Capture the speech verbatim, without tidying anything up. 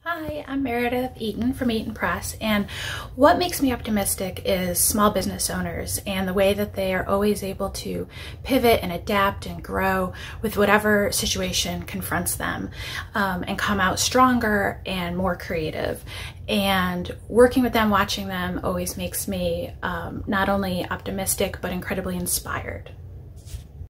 Hi, I'm Meredith Eaton from Eaton Press, and what makes me optimistic is small business owners and the way that they are always able to pivot and adapt and grow with whatever situation confronts them, um, and come out stronger and more creative. And working with them, watching them always makes me um, not only optimistic but incredibly inspired.